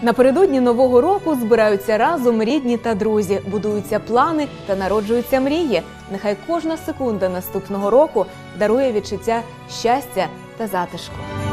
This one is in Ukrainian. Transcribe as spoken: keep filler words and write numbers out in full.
Напередодні Нового року збираються разом рідні та друзі, будуються плани та народжуються мрії. Нехай кожна секунда наступного року дарує відчуття щастя та затишку.